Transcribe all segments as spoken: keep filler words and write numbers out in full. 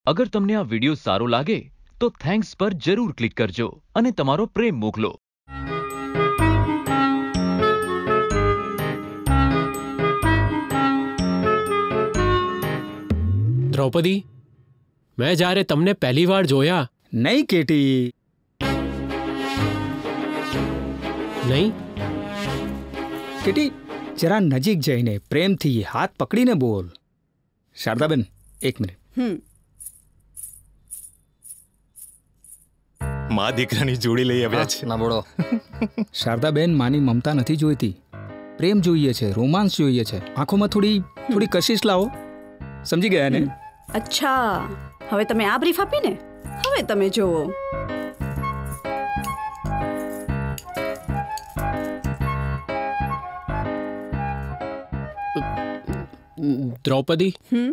અગર તમને આ વિડિયો સારો લાગે તો થેન્ક્સ પર જરૂર ક્લિક કરજો અને તમારો પ્રેમ મોકલો. દ્રૌપદી, મેં જ્યારે તમને પહેલી વાર જોયા. નહીં કેટી, નહીં કેટી, જરા નજીક જઈને પ્રેમથી હાથ પકડીને બોલ. શારદાબેન, એક મિનિટ. હમ માં દીકરાની જોડી લઈ આવ્યા છે. ના બોલો. શારદાબેન, માની મમતા નથી જોઈતી, પ્રેમ જોઈએ છે, રોમાન્સ જોઈએ છે. આંખોમાં થોડી થોડી કશિશ લાવો. સમજી ગયા ને? અચ્છા, હવે તમે આ બ્રીફ આપીને હવે તમે જોવો. દ્રૌપદી, હમ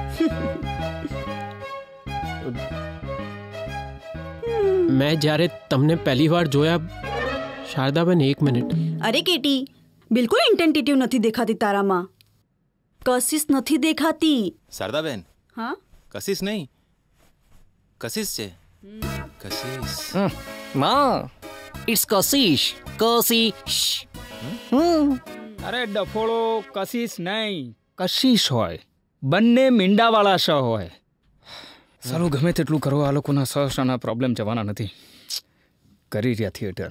મેં જ્યારે તમને પહેલી વાર જોયા. શારદાબેન, એક મિનિટ. અરે કેટી, બિલકુલ ઇન્ટેન્ટિવ નથી દેખાતી તારામાં. કશિશ નથી દેખાતી. શારદાબેન, હા, કશિશ નહીં, કશિશ છે. કશિશ. માં, ઇટ્સ કશિશ. કશિશ. અરે ડફોળો, કશિશ નહીં, કશિશ હોય. બંને મીંડાવાળા શ હોય. સારું, ગમે તેટલું કરો, આ લોકોના સહસાના પ્રોબ્લેમ જવાના નથી. કરી રહ્યા થિયેટર.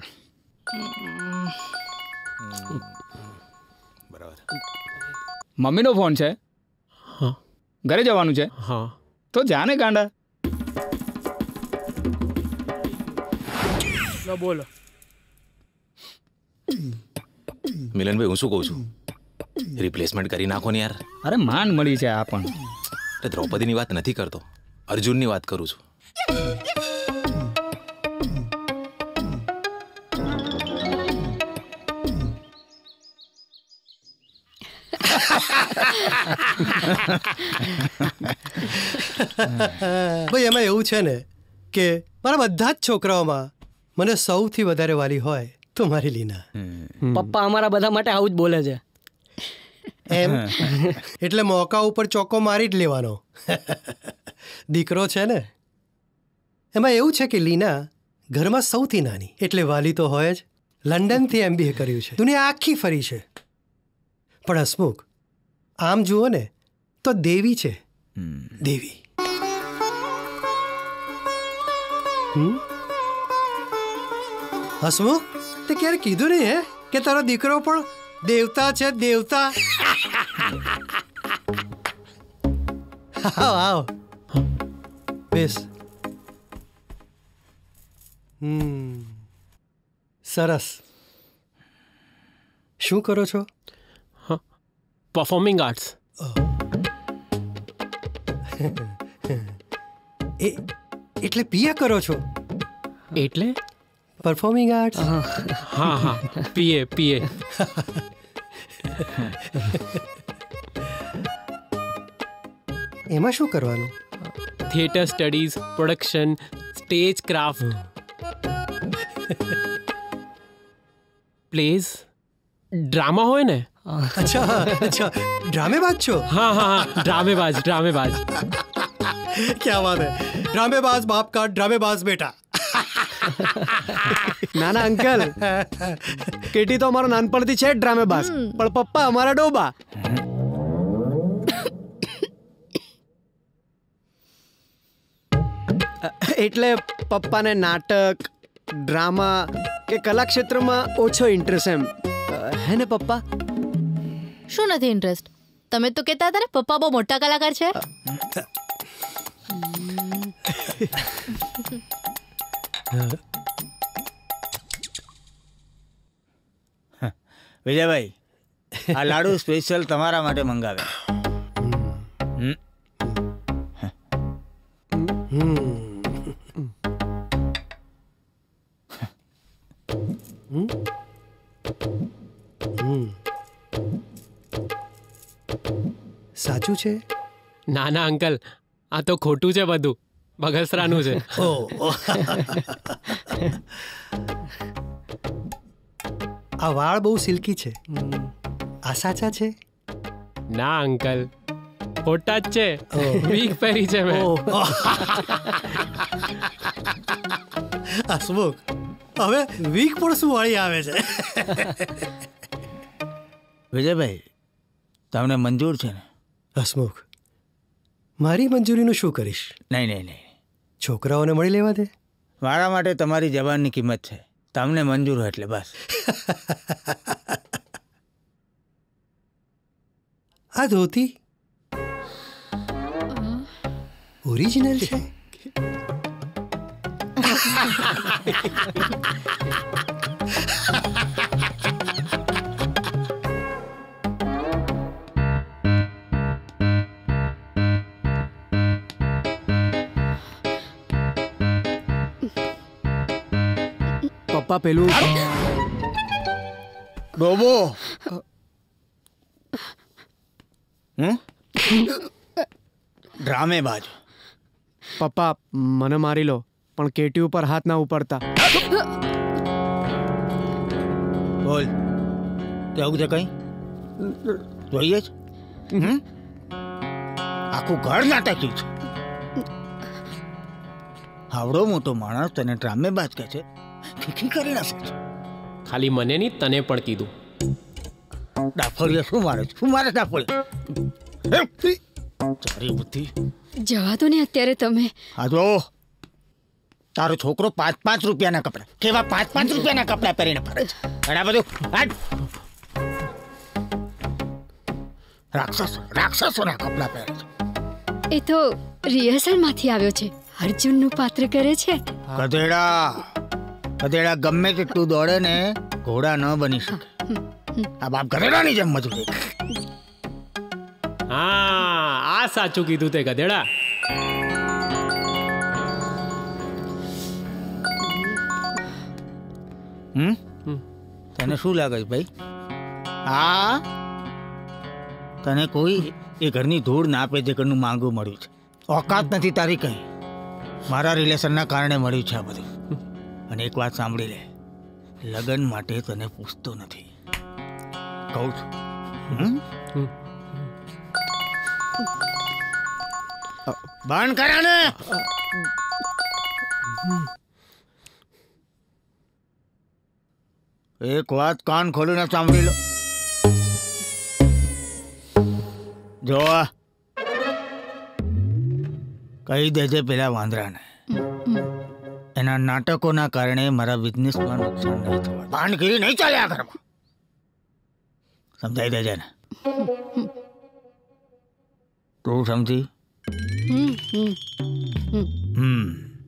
બરાબર. મમ્મીનો ફોન છે? હા. ઘરે જવાનું છે? હા. તો જાને ગાંડા. બોલો મિલનભાઈ, હું શું કહું છું, રિપ્લેસમેન્ટ કરી નાખો ને યાર. અરે માન મળી છે આ પણ. દ્રૌપદીની વાત નથી કરતો, અર્જુનની વાત કરું છું. ભાઈ, એમાં એવું છે ને કે મારા બધા જ છોકરાઓમાં મને સૌથી વધારે વાલી હોય તો મારી લીના. પપ્પા અમારા બધા માટે આવું જ બોલે છે. એમ એટલે મોકા ઉપર ચોક્કો મારી જ લેવાનો. દીકરો છે ને, એમાં એવું છે કે લીના ઘરમાં સૌથી નાની, એટલે વાલી તો હોય જ. લંડનથી એમબીએ કર્યું છે, દુનિયા આખી ફરી છે. પણ હસમુખ, આમ જુઓ ને તો દેવી છે, દેવી. હમ હસમુખ, તે ક્યારે કીધું નહીં હે કે તારો દીકરો પણ દેવતા છે, દેવતા? આવ આવ, બેસ. હમ સરસ. શું કરો છો? Performing arts. એ એટલે પીએ કરો છો? એટલે પરફોર્મિંગ આર્ટ્સ? હા હા, પીએ પીએ. એમાં શું કરવાનું? Theatre studies, production, stage craft, plays, drama હોય ને. અચ્છા અચ્છા, ડ્રામેબાજ છો? હા હા હા, ડ્રામેબાજ ડ્રામેબાજ. ક્યા વાત હે, ડ્રામેબાજ બાપ કા ડ્રામેબાજ બેટા. નાના અંકલ, કેટી તો અમારો નાનપણથી છે જ ડ્રામેબાજ, પણ પપ્પા અમારા ડોબા. એટલે પપ્પાને નાટક, ડ્રામા કે કલા ક્ષેત્રમાં ઓછો ઇન્ટરેસ્ટ એમ, હે ને પપ્પા? શું નથી ઇન્ટરેસ્ટ? તમે તો કહેતા હતા ને પપ્પા બહુ મોટા કલાકાર છે. વિજયભાઈ, આ લાડુ સ્પેશિયલ તમારા માટે મંગાવે. સાચું છે? ના ના અંકલ, આ તો ખોટું છે બધું, બગસરાનું છે. આ વાળ બહુ સિલ્કી છે, આ સાચા છે? ના અંકલ, ખોટા જ છે. વીક પહેરી છે મેં. હસમુખ, હવે વીક પણ શું વાળી આવે છે? વિજયભાઈ, તમને મંજૂર છે ને? હસમુખ, મારી મંજૂરીનું શું કરીશ? નહીં નહીં નહીં, છોકરાઓને મળી લેવા દે. મારા માટે તમારી જવાનની કિંમત છે. તમને મંજૂર હોય એટલે બસ. આ ધોતી ઓરિજિનલ છે? પપ્પા પેલું ડોબો. હમ ડ્રામેબાજ. પપ્પા મને મારી લો પણ કેટી ઉપર હાથ ના ઉપાડતા. બોલ, કેવું છે કઈ? જોઈએ જ. હમ આખું ઘર નાટક્યું છે. આવડો મોટો માણસ તને ડ્રામેબાજ કહે છે, ખીખી કરી નાખે છે. ખાલી મને નહીં, તને પણ કીધું. ડાફોડીએ શું મારે છે? શું મારે ડાફોડી? ચારી બુદ્ધિ જવા દો ને અત્યારે તમે. હા જો, તારો છોકરો પાંચ પાંચ રૂપિયાના કપડા, કેવા પાંચ પાંચ રૂપિયાના કપડા પહેરીને ફરે છે. ઘણા બધું રાક્ષસ રાક્ષસોના કપડા પહેરે છે. એ તો રિહર્સલ માંથી આવ્યો છે. અર્જુનનું પાત્ર કરે છે. ગધેડા ગધેડા ગમે તેટલું દોડે ને, ઘોડા ન બની શકે. આ બાપ ગધેડાની જેમ મજૂરી. હા, આ સાચું કીધું તે ગધેડા. હમ તને શું લાગે છે ભાઈ? હા, તને કોઈ એ ઘરની ધૂળ ના આપે જે ઘરનું માંગુ મળ્યું છે. ઓકાત નથી તારી કઈ. મારા રિલેશનના કારણે મળ્યું છે આ બધું. અને એક વાત સાંભળી લે, લગ્ન માટે તને પૂછતો નથી, કહું છું. બંધ કરા ને. એક વાત કાન ખોલીને સાંભળી લો. જો કહી દેજે પેલા વાંદરાને, એના નાટકોના કારણે મારા બિઝનેસમાં નુકસાન નહીં થવા. ભાનગીરી નહીં ચાલે આ ઘરમાં. સમજાઈ દેજે ને. તું સમજી? હમ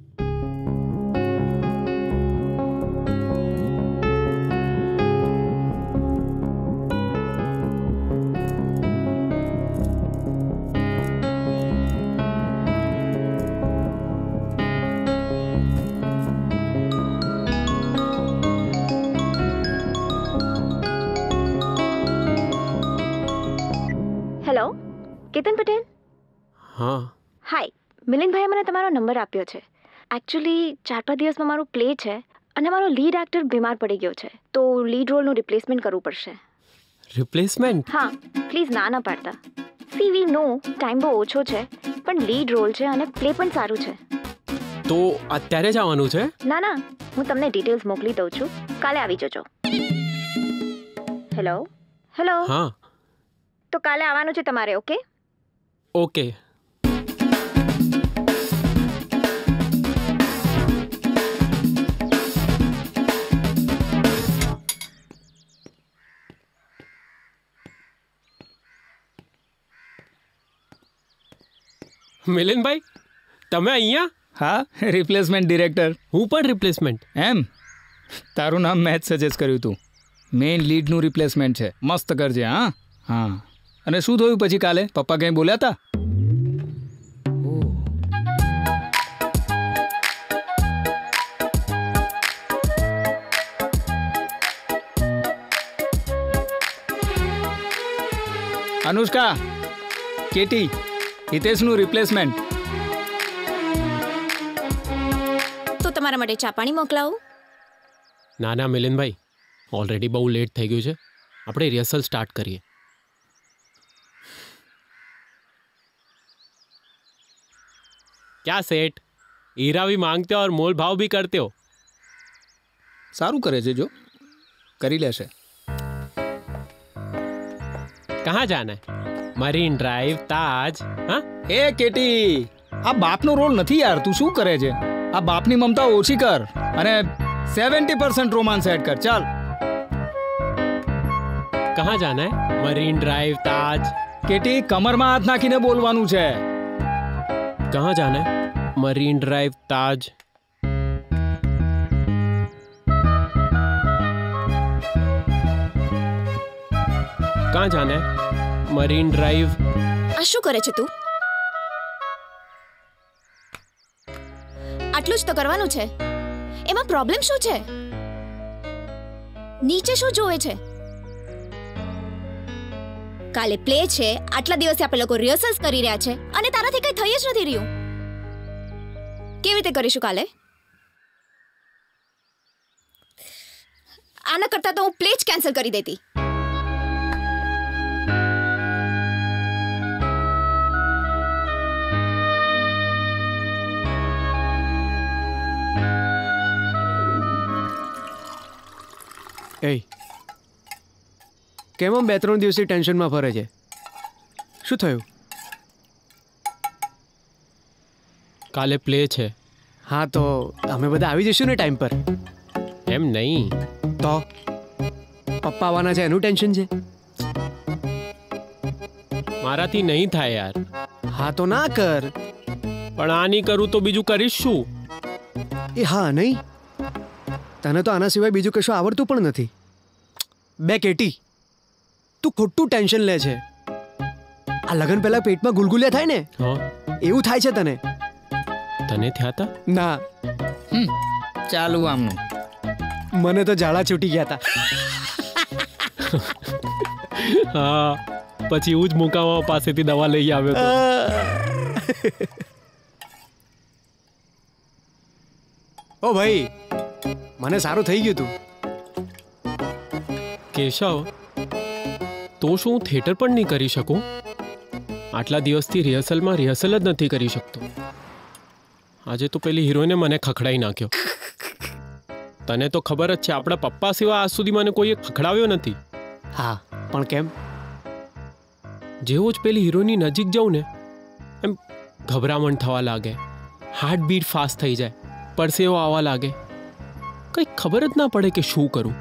હેલો, કેતન પટેલ? હા. હાય, મિલિનભાઈએ મને તમારો નંબર આપ્યો છે. એકચ્યુઅલી ચાર પાંચ દિવસમાં મારું પ્લે છે અને મારો લીડ એક્ટર બીમાર પડી ગયો છે, તો લીડ રોલનું રિપ્લેસમેન્ટ કરવું પડશે. રિપ્લેસમેન્ટ? હા, પ્લીઝ ના ના પાડતા. સી વી નો ટાઈમ બહુ ઓછો છે, પણ લીડ રોલ છે અને પ્લે પણ સારું છે. તો અત્યારે જ આવવાનું છે? ના ના, હું તમને ડિટેલ્સ મોકલી દઉં છું, કાલે આવી જજો. Hello hello. હા. તો કાલે આવવાનું છે તમારે, ઓકે? ઓકે. મિલનભાઈ, તમે અહીંયા? હા, રિપ્લેસમેન્ટ ડિરેક્ટર. હું પણ રિપ્લેસમેન્ટ. એમ? તારું નામ મેં જ સજેસ્ટ કર્યું હતું. મેઇન લીડનું રિપ્લેસમેન્ટ છે, મસ્ત કરજે. હા હા. અને શું થયું પછી કાલે? પપ્પા કંઈ બોલ્યા હતા? અનુષ્કા, કેટી, હિતેશનું રિપ્લેસમેન્ટ. તો તમારા માટે ચા પાણી મોકલાવું? ના ના મિલનભાઈ, ઓલરેડી બહુ લેટ થઈ ગયું છે. આપણે રિહર્સલ સ્ટાર્ટ કરીએ. क्या सेठ, हीरा भी मांगते हो और मोल भाव भी करते हो। સારું કરે છે, જો કરી લેશે। कहाँ जाना है? Marine Drive, Taj. हाँ એ કેટી, આ બાપનો રોલ નથી યાર, તું શું કરે છે? આ બાપની મમતા ઓછી કર અને સેવન્ટી પરસેન્ટ રોમાન્સ એડ કર, ચાલ। कहाँ जाना है? Marine Drive, Taj. કેટી, કમરમાં હાથ નાખીને બોલવાનું છે। कहाँ जाना है? Marine Drive, Taj. कहाँ जाना है? Marine Drive. આ શું કરે છે તું? આટલું જ તો કરવાનું છે, એમાં પ્રોબ્લેમ શું છે? નીચે શું જોવે છે? કાલે પ્લે છે, આટલા દિવસે આપણે લોકો રિહર્સલ્સ કરી રહ્યા છે અને તારાથી કંઈ થઈ જ નથી રહ્યું। કેવી રીતે કરીશું કાલે? આના કરતા તો હું પ્લે જ કેન્સલ કરી દેતી। એ કેમ આમ બે ત્રણ દિવસથી ટેન્શનમાં ફરે છે? શું થયું? કાલે પ્લે છે। હા તો અમે બધા આવી જઈશું ને ટાઈમ પર। એમ નહીં તો પપ્પા આવવાના છે એનું ટેન્શન છે? મારાથી નહીં થાય યાર। હા તો ના કર। પણ આ નહીં કરું તો બીજું કરીશ શું? એ હા નહીં, તને તો આના સિવાય બીજું કશું આવડતું પણ નથી। બે કેટી, તું ખોટું ટેન્શન લે છે। આ લગન પહેલા પેટમાં ગુલગુલિયા થાય ને, એવું થાય છે તને। તને થયા હતા? ના, ચાલુ આમનું। મને તો ઝાડા છૂટી ગયા હતા। હા, પછી હું જ મુકાવા પાસેથી દવા લઈ આવ્યો હતો। ઓ ભાઈ, મને સારું થઈ ગયું તું। કેશવ, તો શું હું થિયેટર પણ નહીં કરી શકું? આટલા દિવસથી રિહર્સલમાં રિહર્સલ જ નથી કરી શકતો। આજે તો પેલી હિરોઈને મને ખખડાઈ નાખ્યો। તને તો ખબર જ છે, આપણા પપ્પા સિવાય આજ સુધી મને કોઈએ ખખડાવ્યો નથી। હા, પણ કેમ? જેવો જ પેલી હિરોની નજીક જાઉં ને, એમ ગભરામણ થવા લાગે, હાર્ટ બીટ ફાસ્ટ થઈ જાય, પરસેવો આવવા લાગે, કંઈ ખબર જ ના પડે કે શું કરું।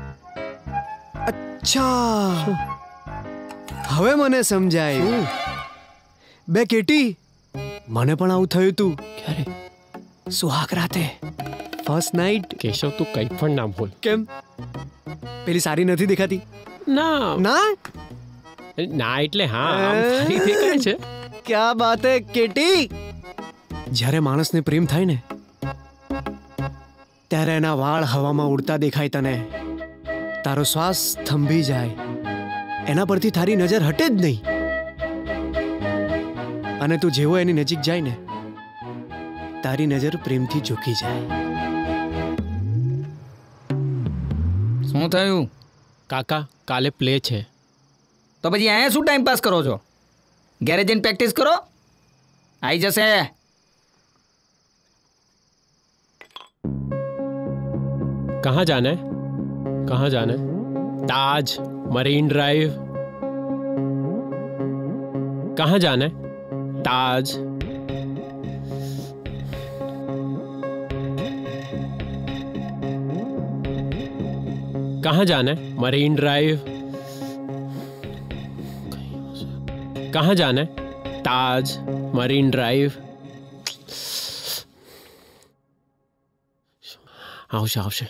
અચ્છા, હવે મને સમજાય। બે કેટી, મને પણ આવું થયું તું। ક્યારે? સુહાગ રાતે, ફર્સ્ટ નાઇટ। કેશવ, તું કંઈ પણ ના બોલ। કેમ? પેલી સારી નથી દેખાતી? ના ના ના એટલે હા, આમ સારી દેખાય છે। ક્યા બાત હે કેટી। જ્યારે માણસને પ્રેમ થાય ને, ત્યારે એના વાળ હવામાં ઉડતા દેખાય તને, તારો શ્વાસ થંભી જાય, એના પરથી તારી નજર હટે જ નહીં, અને તું જેવો એની નજીક જાય ને, તારી નજર પ્રેમથી ઝૂકી જાય। શું થયું? કાકા, કાલે પ્લે છે। તો પછી અહીંયા શું ટાઈમ પાસ કરો છો? ઘરે જઈને પ્રેક્ટિસ કરો, આવી જશે। कहाँ जाना है? कहाँ जाना है? Taj, Marine Drive. कहाँ जाना है? ताज। कहाँ जाना है? Marine Drive. कहाँ जाना है? Taj, Marine Drive. આવશે આવશે।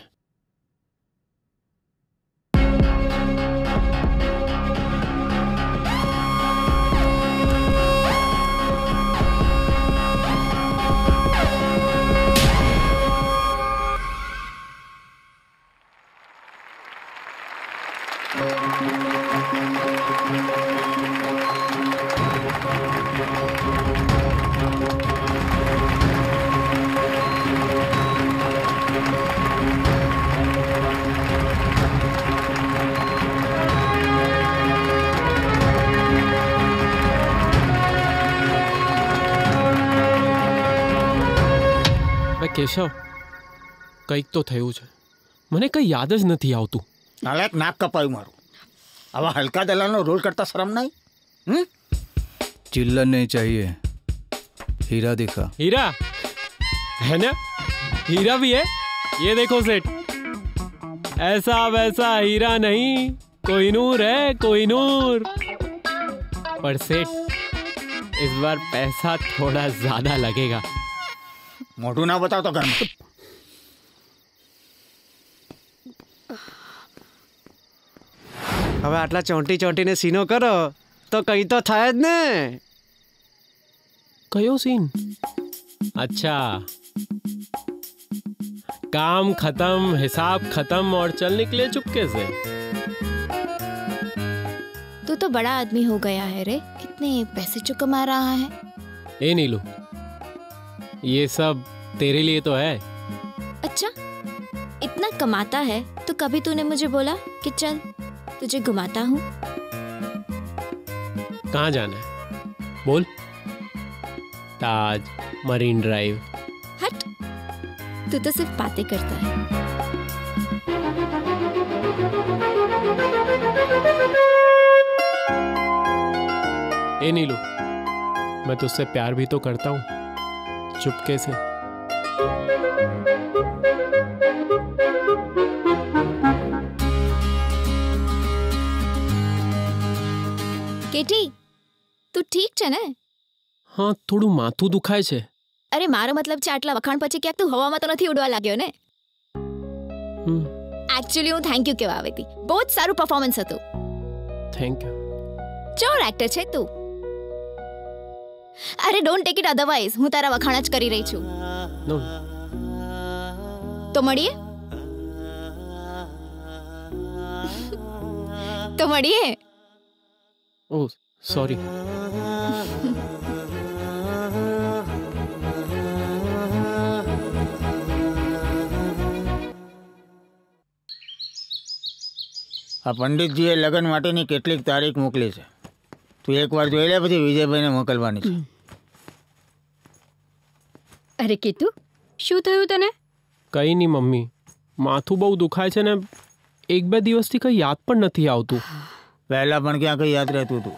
કેશવ, કંઈક તો થયું છે. મને કંઈ યાદ જ નથી આવતું. નાલાયક નાક કપાયું મારું. આવા હલકા દલાલનો રોલ કરતા શરમ નહીં? હમ? चिल्लर नहीं चाहिए, हीरा दिखा. हीरा है ना? हीरा भी है. ये देखो सेठ, ऐसा वैसा हीरा नहीं, कोहिनूर है, कोहिनूर. पर सेठ, इस बार पैसा थोड़ा ज्यादा लगेगा. मोटू ना बताओ तो घर में. હવે આટલા ચોંટી ચોંટીને સીનો કરો તો કઈ તો થાય જ ને. કયો सीन? अच्छा, काम खत्म, हिसाब खत्म और चल निकले चुपके से. तू तो बड़ा आदमी हो गया है रे. कितने पैसे जो कमा रहा है. ए नीलू, ये सब तेरे लिए तो है. अच्छा, इतना कमाता है तो कभी तूने मुझे बोला कि चल तुझे घुमाता हूँ. कहाँ जाना है बोल. Taj, Marine Drive. हट, तू तो सिर्फ बातें करता है. ए नीलू, मैं तुझसे प्यार भी तो करता हूँ, चुपके से. केटी, તું ઠીક છે ને? હા, થોડું માથું દુખાય છે. અરે મારો મતલબ છે આટલા વખાણ પછી ક્યાંક તું હવામાં તો નથી ઉડવા લાગ્યો ને? એકચ્યુઅલી હું થેન્ક યુ કહેવા આવી હતી. બહુ જ સારું પરફોર્મન્સ હતું. Thank you. ચોર એક્ટર છે તું. અરે ડોન્ટ ટેક ઇટ અધરવાઇઝ. હું તારા વખાણ જ કરી રહી છું. નો. તો મળીએ. તો મળીએ. Oh, sorry. આ પંડિતજીએ લગ્ન માટેની કેટલીક તારીખ મોકલી છે. તું એકવાર જોઈ લે, પછી વિજયભાઈને મોકલવાની છે. અરે કેતુ, શું થયું તને? કંઈ નહીં મમ્મી, માથું બહુ દુખાય છે ને એક બે દિવસથી કંઈ યાદ પણ નથી આવતું. પહેલા પણ ક્યાં કંઈ યાદ રહેતું હતું?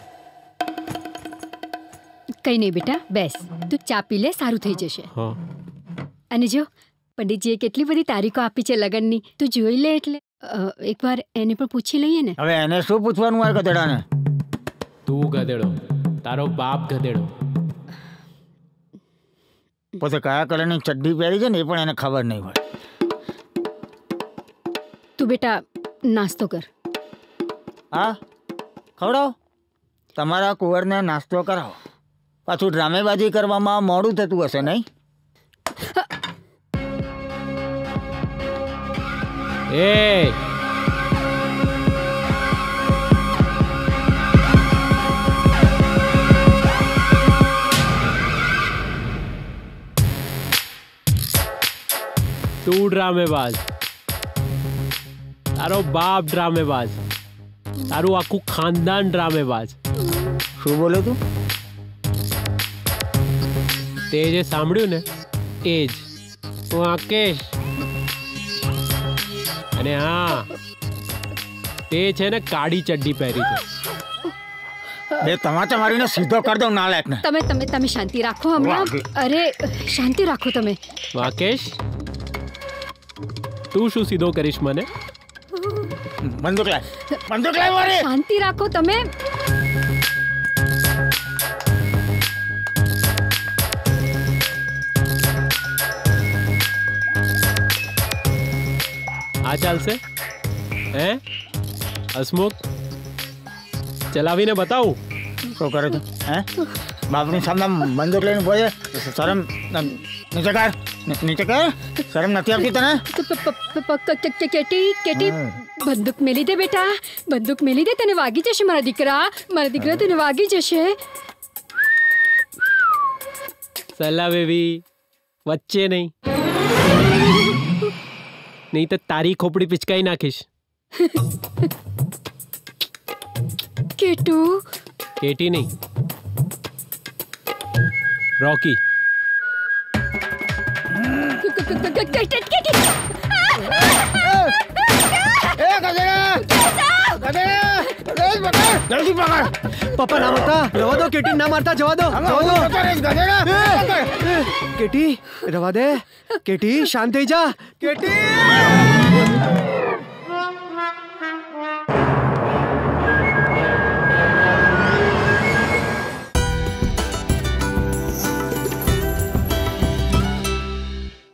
કંઈ નહીં બેટા, બેસ, તું ચા પી લે, સારું થઈ જશે. હા. અને જો પંડિતજીએ કેટલી બધી તારીખો આપી છે લગ્નની, તું જોઈ લે. એટલે એકવાર એને પણ પૂછી લઈએ ને. હવે એને શું પૂછવાનું હોય ગધેડાને? તું ગધેડો, તારો બાપ ગધેડો. પોતે કયા કલરની ચડ્ડી પહેરી છે ને એ પણ એને ખબર નહીં હોય. તું બેટા નાસ્તો કર. હા, ખવડાવો. તમારા કુંવરને નાસ્તો કરાવો. પાછું ડ્રામેબાજી કરવામાં મોડું થતું હશે નહીં? એ તું ડ્રામેબાજ, તારો બાપ ડ્રામેબાજ, તારું આખું ખાનદાન ડ્રામેબાજ. શું બોલે તું? તે જે સાંભળ્યું ને એ જ. હું આકેશ. અને હા, તે છે ને કાળી ચડ્ડી પહેરી છે. બે તમાચા મારીને સીધો કરી દઉં નાલાયકને. તમે તમે તમે શાંતિ રાખો હમણાં. અરે શાંતિ રાખો તમે. વાકેશ, તું શું સીધો કરીશ મને? બંદૂક લાય, બંદૂક લાય મારી. શાંતિ રાખો તમે. આ ચાલશે? હે હસમુખ, ચલાવીને બતાવું. શું કરે છે? હે બાપની સામે બંદૂક લઈને બોલે? શરમ નીચે કર, નીચે કર. શરમ નથી આવતી તને? કેટી કેટી બંદૂક મેલી દે બેટા, બંદૂક મેલી દે. તને વાગી જશે મારા દીકરા, મારા દીકરા તને વાગી જશે. સલાહ બેબી, વચ્ચે નહીં, નહીં તો તારી ખોપડી પિચકાઈ નાખીશ. કેટુ. કેટી નહીં, રોકી. जल्दी पकड़। पापा ना मारता, रवा दो केटी, ना मारता, जवा दो, जवा दो। केटी रवा दे, केटी शांत થઈ જા, केटी।